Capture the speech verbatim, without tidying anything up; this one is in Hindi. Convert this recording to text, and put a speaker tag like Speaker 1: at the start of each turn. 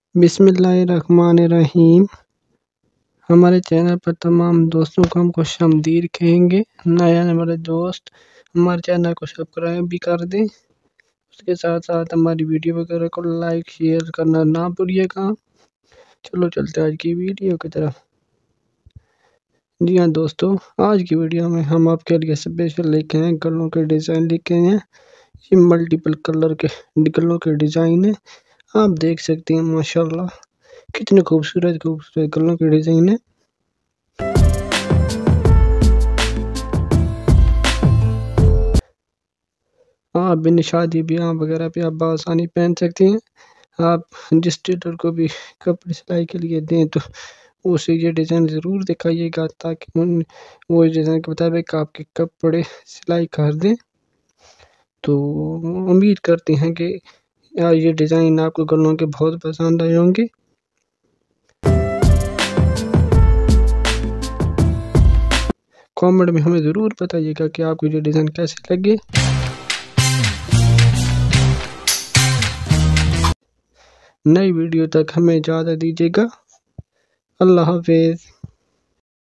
Speaker 1: बिस्मिल्लाहिर्रहमानिर्रहीम। हमारे चैनल पर तमाम दोस्तों को हम खुशामदीद कहेंगे। नए आने वाले दोस्त हमारे चैनल को सब्सक्राइब भी कर दें। उसके साथ साथ हमारी वीडियो वगैरह को लाइक शेयर करना ना भूलिएगा। चलो चलते आज की वीडियो की तरफ। जी हाँ दोस्तों, आज की वीडियो में हम आपके लिए स्पेशल लेके हैं गलों के डिज़ाइन लेके हैं। ये मल्टीपल कलर के गलों के डिज़ाइन है, आप देख सकते हैं माशाल्लाह कितने खूबसूरत खूबसूरत गलों के डिज़ाइन है। आप बिन शादी ब्याह वगैरह पे आप आसानी पहन सकते हैं। आप जिस टेलर को भी कपड़े सिलाई के लिए दें तो उसे ये डिज़ाइन ज़रूर दिखाइएगा ताकि उन वो डिज़ाइन के मुताबिक आपके कपड़े सिलाई कर दें। तो उम्मीद करते हैं कि ये डिज़ाइन आपको गलों के बहुत पसंद आए होंगे। कमेंट में हमें ज़रूर बताइएगा कि आपको ये डिज़ाइन कैसे लगे। नई वीडियो तक हमें इजाज़त दीजिएगा। अल्लाह हाफ़िज़।